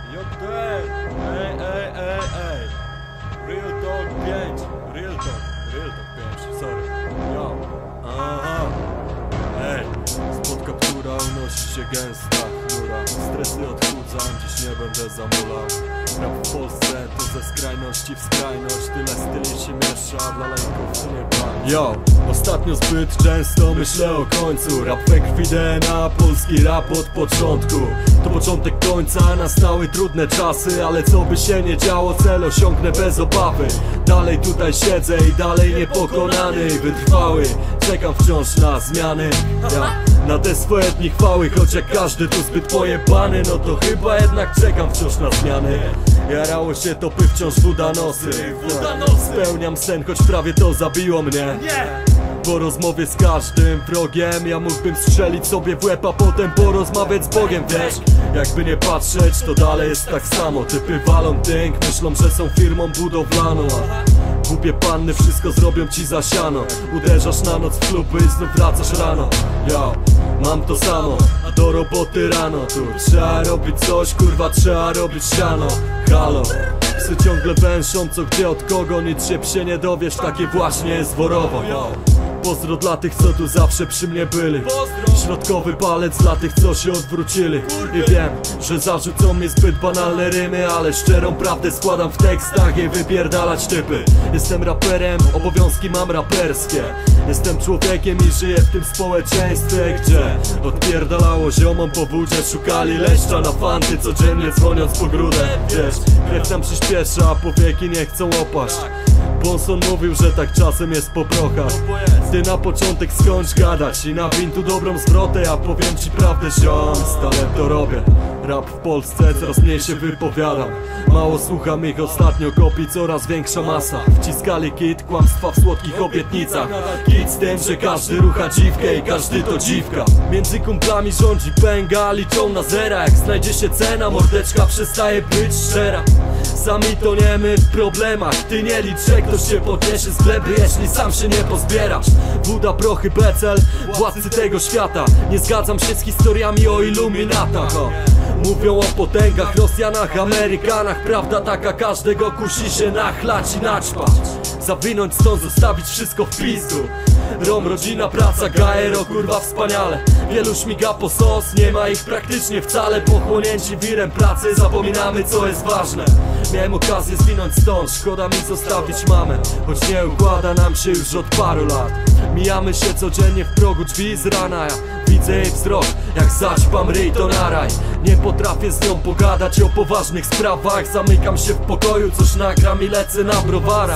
Ej. Real Talk 5. Real Talk 5, sorry. Yo. Aha. Ej, spod kaptura unosi się gęsta chmura. Stresy odchudzam, dziś nie będę zamulał. Rap w Polsce to ze skrajności w skrajność. Tyle styli się miesza, dla lajków to nie pan. Yo, ostatnio zbyt często myślę o końcu. Rap we krwi DNA, polski rap od początku. To początek końca, nastały trudne czasy. Ale co by się nie działo, cel osiągnę bez obawy. Dalej tutaj siedzę i dalej niepokonany, wytrwały. Czekam wciąż na zmiany, na te swoje dni chwały. Choć jak każdy tu zbyt pojebany, no to chyba jednak czekam wciąż na zmiany. Jarało się topy, wciąż wódanosy. Spełniam sen, choć prawie to zabiło mnie. Po rozmowie z każdym wrogiem ja mógłbym strzelić sobie w łeb, a potem porozmawiać z Bogiem, wiesz? Jakby nie patrzeć, to dalej jest tak samo. Typy walą tynk, myślą, że są firmą budowlaną. Głupie panny wszystko zrobią ci za siano. Uderzasz na noc w kluby i znów wracasz rano. Yo, mam to samo, do roboty rano. Tu trzeba robić coś, kurwa, trzeba robić siano. Halo, psy ciągle węszą, co gdzie od kogo. Nic się psie nie dowiesz, takie właśnie jest worowo. Pozdro dla tych, co tu zawsze przy mnie byli. Środkowy palec dla tych, co się odwrócili. I wiem, że zarzucą mi zbyt banalne rymy, ale szczerą prawdę składam w tekstach i wypierdalać typy. Jestem raperem, obowiązki mam raperskie. Jestem człowiekiem i żyję w tym społeczeństwie, gdzie odpierdalało ziomom po wódzie. Szukali leszcza na fanty, codziennie dzwoniąc po grudę. Wiesz, krew nam przyspiesza, a powieki nie chcą opaść. Bonson mówił, że tak czasem jest po prochach. Ty na początek skończ gadać i nawin tu dobrą zwrotę. Ja powiem ci prawdę, ziom, stale to robię. Rap w Polsce coraz mniej się wypowiadam. Mało słucham ich, ostatnio kopii coraz większa masa. Wciskali kit, kłamstwa w słodkich obietnicach. Kit z tym, że każdy rucha dziwkę i każdy to dziwka. Między kumplami rządzi pęga, liczą na zera. Jak znajdzie się cena, mordeczka przestaje być szczera. Sami toniemy w problemach, ty nie licz, że ktoś się podniesie z gleby, jeśli sam się nie pozbierasz. Woda, prochy, becel, władcy tego świata. Nie zgadzam się z historiami o iluminatach. Mówią o potęgach, Rosjanach, Amerykanach. Prawda taka każdego kusi się nachlać i naćpać. Zawinąć stąd, zostawić wszystko w pizdu. Rom, rodzina, praca, gaero, kurwa wspaniale. Wielu śmiga po sos, nie ma ich praktycznie wcale. Pochłonięci wirem pracy, zapominamy co jest ważne. Miałem okazję zwinąć stąd, szkoda mi zostawić mamę. Choć nie układa nam się już od paru lat. Mijamy się codziennie w progu drzwi z rana. Ja widzę jej wzrok, jak zaćpam ryj to na raj. Nie potrafię z nią pogadać o poważnych sprawach. Zamykam się w pokoju, coś nagram i lecę na browara.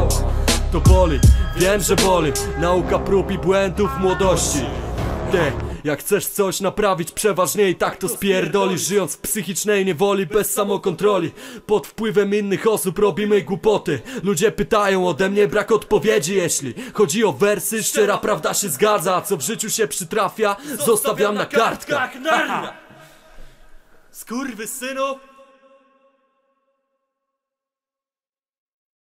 To boli, wiem, że boli. Nauka prób i błędów młodości. Ty, jak chcesz coś naprawić, przeważnie i tak to spierdolisz. Żyjąc w psychicznej niewoli, bez samokontroli. Pod wpływem innych osób robimy głupoty. Ludzie pytają ode mnie, brak odpowiedzi. Jeśli chodzi o wersy, szczera prawda się zgadza. A co w życiu się przytrafia, zostawiam na kartkach. Skurwysynu.